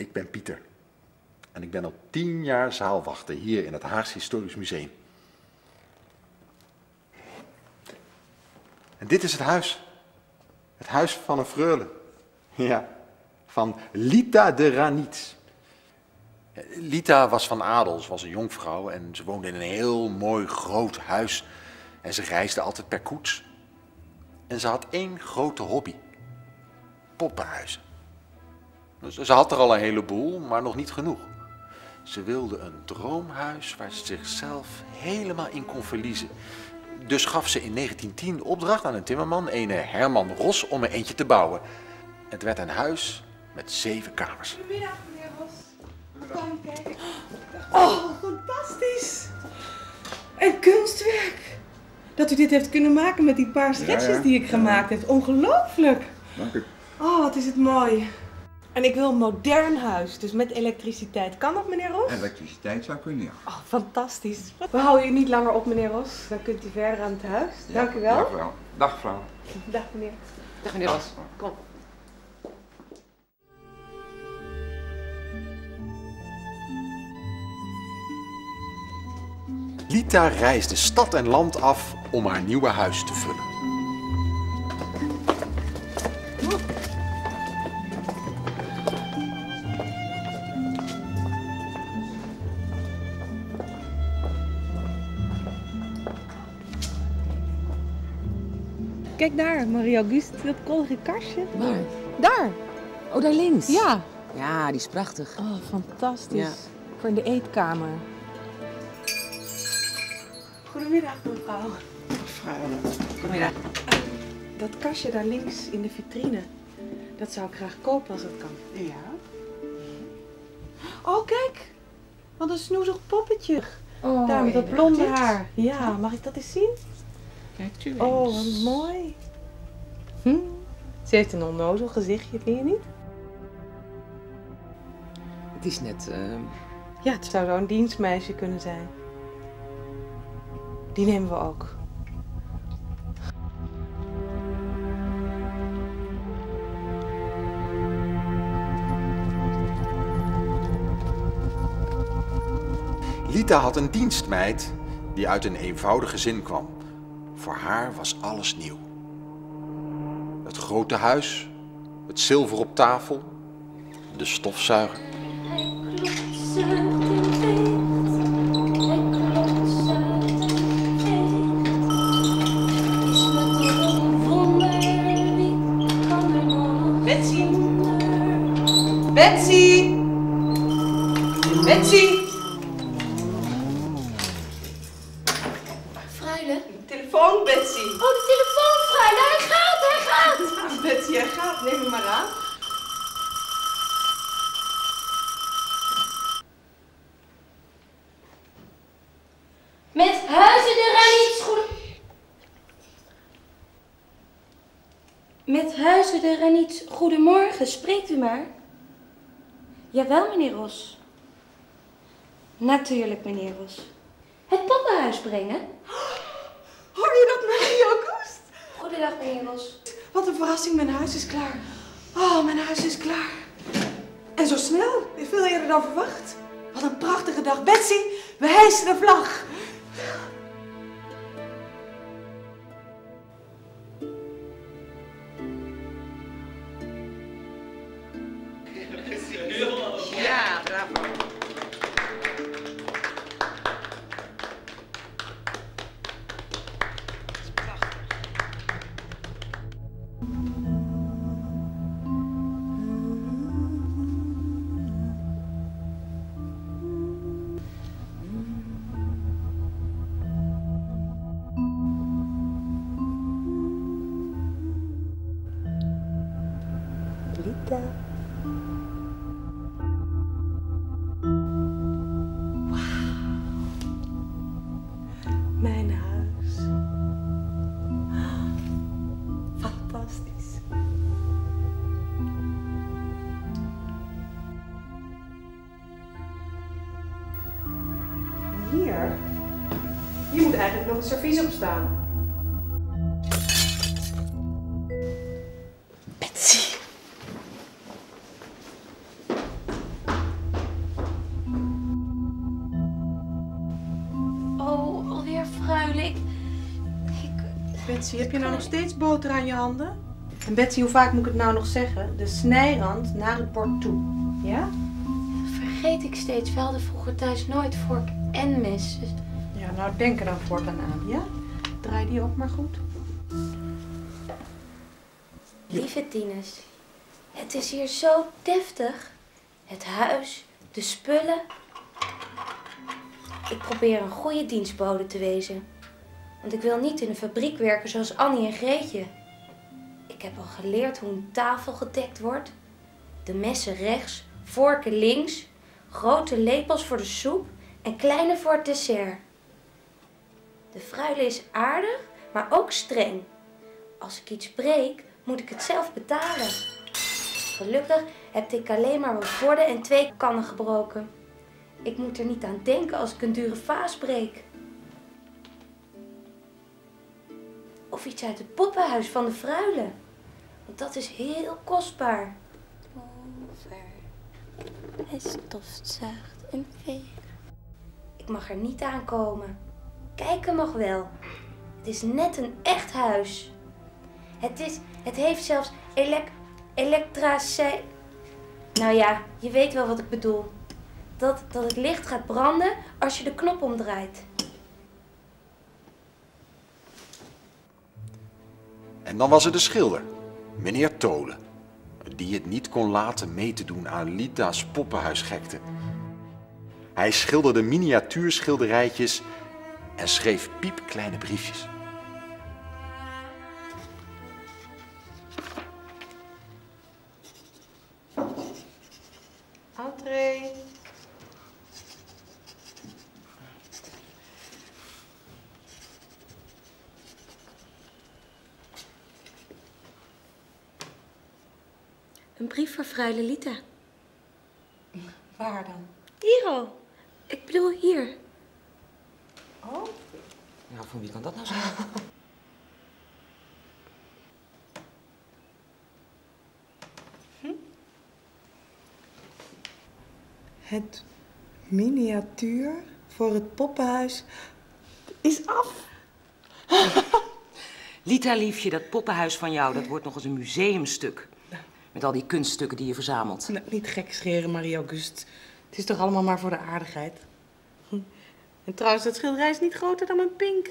Ik ben Pieter. En ik ben al 10 jaar zaalwachter hier in het Haags Historisch Museum. En dit is het huis. Het huis van een freule. Ja, van Lita de Ranitz. Lita was van adel, ze was een jonkvrouw en ze woonde in een heel mooi groot huis. En ze reisde altijd per koets. En ze had 1 grote hobby. Poppenhuizen. Dus ze had er al een heleboel, maar nog niet genoeg. Ze wilde een droomhuis waar ze zichzelf helemaal in kon verliezen. Dus gaf ze in 1910 opdracht aan een timmerman, ene Herman Ros, om er eentje te bouwen. Het werd een huis met 7 kamers. Goedemiddag, meneer Ros. Kom kijken. Oh, fantastisch. Een kunstwerk. Dat u dit heeft kunnen maken met die paar schetsjes die ik gemaakt heb. Ongelooflijk. Dank u. Oh, wat is het mooi. En ik wil een modern huis, dus met elektriciteit. Kan dat, meneer Ros? Elektriciteit zou kunnen, ja. Oh, fantastisch. We houden u niet langer op, meneer Ros. Dan kunt u verder aan het huis. Dank u wel. Dag, mevrouw. Dag, vrouw. Dag, meneer. Dag meneer Ros. Kom. Lita reisde stad en land af om haar nieuwe huis te vullen. Kijk daar, Marie-Auguste, dat kollige kastje. Waar? Daar. Oh, daar links? Ja. Ja, die is prachtig. Oh, fantastisch. Ja. Voor in de eetkamer. Goedemiddag, mevrouw. Goedemiddag. Dat kastje daar links in de vitrine, dat zou ik graag kopen als dat kan. Ja. Oh, kijk. Wat een snoezig poppetje. Oh, Daar met dat blonde haar. Ja, mag ik dat eens zien? Kijkt u eens. Oh, wat mooi. Ze heeft een onnozel gezichtje, vind je niet? Het is net... Ja, het zou zo'n dienstmeisje kunnen zijn. Die nemen we ook. Lita had een dienstmeid die uit een eenvoudig gezin kwam. Voor haar was alles nieuw. Het grote huis, het zilver op tafel, de stofzuiger. Betsy! Betsy! Betsy! Freule? Telefoon, Betsy! Oh, de telefoon, Freule! Hij gaat! Betsy, jij gaat. Neem hem maar aan. Met Huizen de Ranitz Met Huizen de Ranitz, goedemorgen, spreekt u maar. Jawel, meneer Ros. Natuurlijk, meneer Ros. Het poppenhuis brengen? Hoor je dat, Marie-Auguste? Goedendag, meneer Ros. Wat een verrassing, mijn huis is klaar. Oh, mijn huis is klaar. En zo snel, veel eerder dan verwacht. Wat een prachtige dag. Betsy, we hijsen de vlag. Ja, bravo. Lita. Mijn huis. Fantastisch. Hier moet eigenlijk nog een servies op staan. Betsy. Freule. Ik... Betsy, heb je nou nog steeds boter aan je handen? En Betsy, hoe vaak moet ik het nou nog zeggen? De snijrand naar het bord toe. Ja? Vergeet ik steeds. We hadden vroeger thuis nooit vork en mes. Dus... Ja, nou denk er dan voortaan aan, ja? Draai die ook maar goed. Lieve Tines, het is hier zo deftig. Het huis, de spullen. Ik probeer een goede dienstbode te wezen. Want ik wil niet in een fabriek werken zoals Annie en Greetje. Ik heb al geleerd hoe een tafel gedekt wordt. De messen rechts, vorken links. Grote lepels voor de soep en kleine voor het dessert. De freule is aardig, maar ook streng. Als ik iets breek, moet ik het zelf betalen. Gelukkig heb ik alleen maar wat borden en 2 kannen gebroken. Ik moet er niet aan denken als ik een dure vaas breek. Of iets uit het poppenhuis van de freule. Want dat is heel kostbaar. Over. Hij stoft zacht en veeg. Ik mag er niet aankomen. Kijken mag wel. Het is net een echt huis. Het heeft zelfs elektriciteit. Nou ja, je weet wel wat ik bedoel. Dat het licht gaat branden als je de knop omdraait. En dan was er de schilder, meneer Tolen, die het niet kon laten mee te doen aan Lita's poppenhuisgekte. Hij schilderde miniatuurschilderijtjes en schreef piepkleine briefjes. Entree. Een brief voor freule Lita. Waar dan? Hier al. Ik bedoel hier. Oh? Nou, van wie kan dat nou zijn? Het miniatuur voor het poppenhuis is af. Lita, liefje, dat poppenhuis van jou, dat wordt nog eens een museumstuk. Met al die kunststukken die je verzamelt. Nou, niet gek scheren, Marie-Auguste. Het is toch allemaal maar voor de aardigheid. En trouwens, dat schilderij is niet groter dan een pink.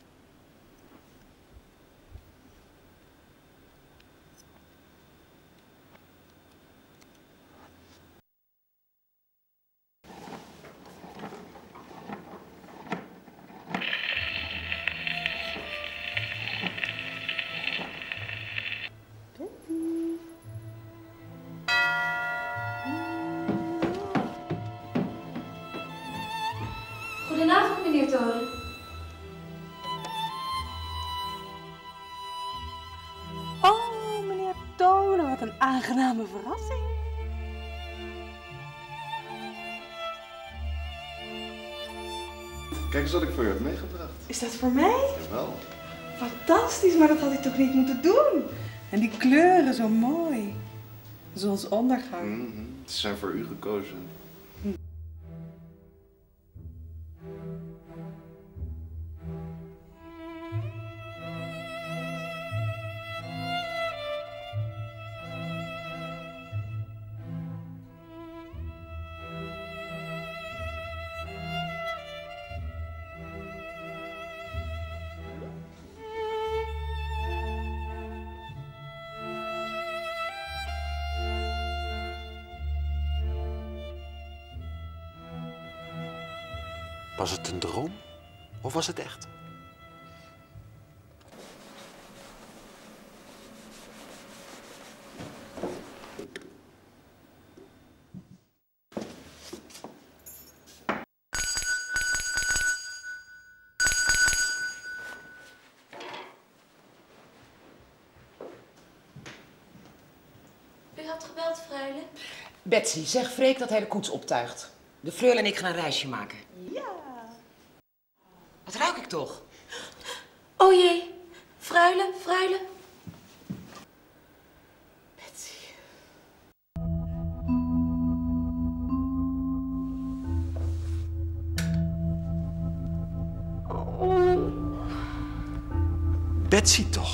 Goedenavond, meneer Tolen. Oh, meneer Tolen, wat een aangename verrassing. Kijk eens wat ik voor je heb meegebracht. Is dat voor mij? Jawel. Fantastisch, maar dat had ik toch niet moeten doen? En die kleuren zo mooi. Zonsondergang. Ze zijn voor u gekozen. Was het een droom of was het echt? U had gebeld, freule? Betsy, zeg Freek dat hij de koets optuigt. De freule en ik gaan een reisje maken. Ja. Wat ruik ik toch? Oh jee, freule, freule. Betsy. Oh. Betsy toch?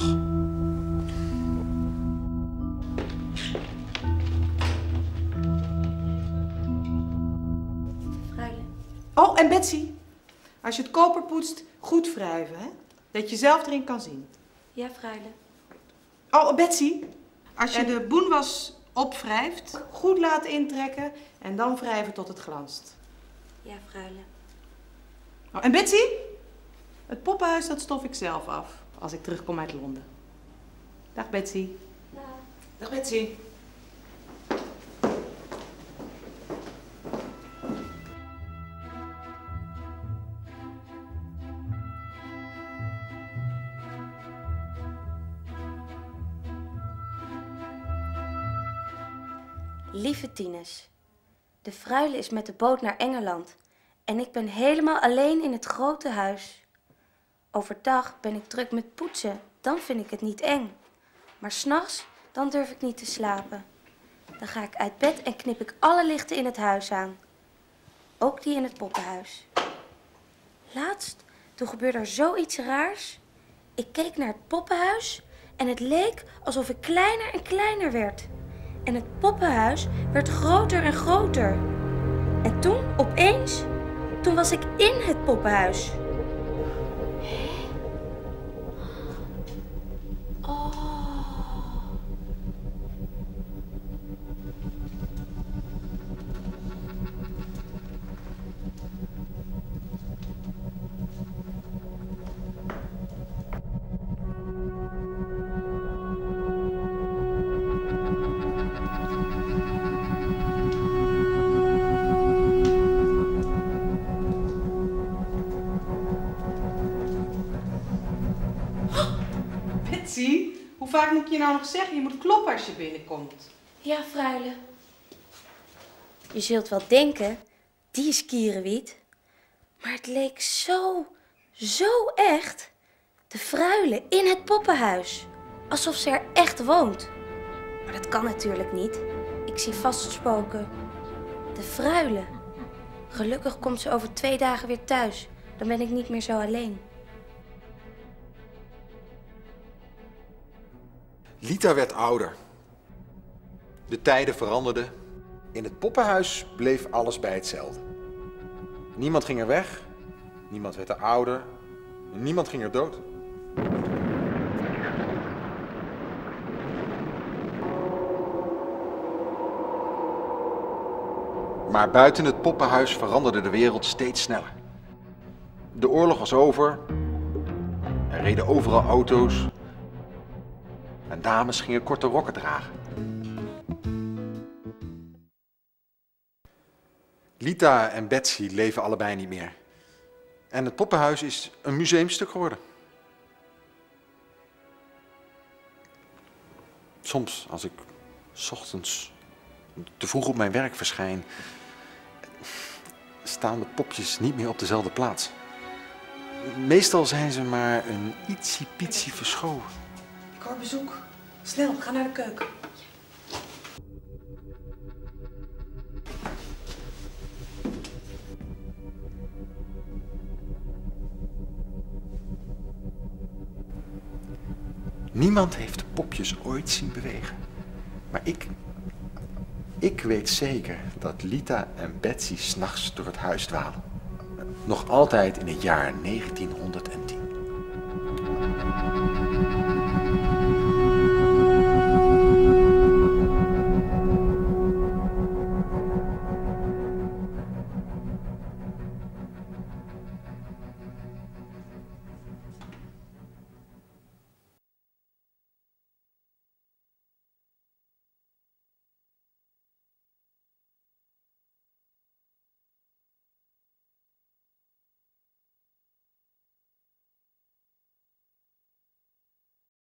Freule. Oh, en Betsy, als je het koper poetst, goed wrijven, hè? Dat je zelf erin kan zien. Ja, Freule. Oh, Betsy, als je de boenwas opwrijft, goed laten intrekken en dan wrijven tot het glanst. Ja, Freule. Oh, en Betsy, het poppenhuis dat stof ik zelf af als ik terugkom uit Londen. Dag Betsy. Ja. Dag Betsy. Lieve Tinus, de Freule is met de boot naar Engeland en ik ben helemaal alleen in het grote huis. Overdag ben ik druk met poetsen, dan vind ik het niet eng. Maar 's nachts, dan durf ik niet te slapen. Dan ga ik uit bed en knip ik alle lichten in het huis aan. Ook die in het poppenhuis. Laatst, toen gebeurde er zoiets raars. Ik keek naar het poppenhuis en het leek alsof ik kleiner en kleiner werd. En het poppenhuis werd groter en groter. En toen, opeens, toen was ik in het poppenhuis. Betsy, hoe vaak moet ik je nou nog zeggen? Je moet kloppen als je binnenkomt. Ja, Freule. Je zult wel denken, die is Kierenwiet. Maar het leek zo echt. De Freule in het poppenhuis. Alsof ze er echt woont. Maar dat kan natuurlijk niet. Ik zie vast spoken. De Freule. Gelukkig komt ze over 2 dagen weer thuis. Dan ben ik niet meer zo alleen. Lita werd ouder. De tijden veranderden. In het poppenhuis bleef alles bij hetzelfde. Niemand ging er weg. Niemand werd er ouder. Niemand ging er dood. Maar buiten het poppenhuis veranderde de wereld steeds sneller. De oorlog was over. Er reden overal auto's. En dames gingen korte rokken dragen. Lita en Betsy leven allebei niet meer. En het poppenhuis is een museumstuk geworden. Soms, als ik 's ochtends te vroeg op mijn werk verschijn, staan de popjes niet meer op dezelfde plaats. Meestal zijn ze maar een ietsie-pietsie verschoven. Ik hoor bezoek. Snel, ga naar de keuken. Niemand heeft de popjes ooit zien bewegen. Maar ik weet zeker dat Lita en Betsy 's nachts door het huis dwalen. Nog altijd in het jaar 1910.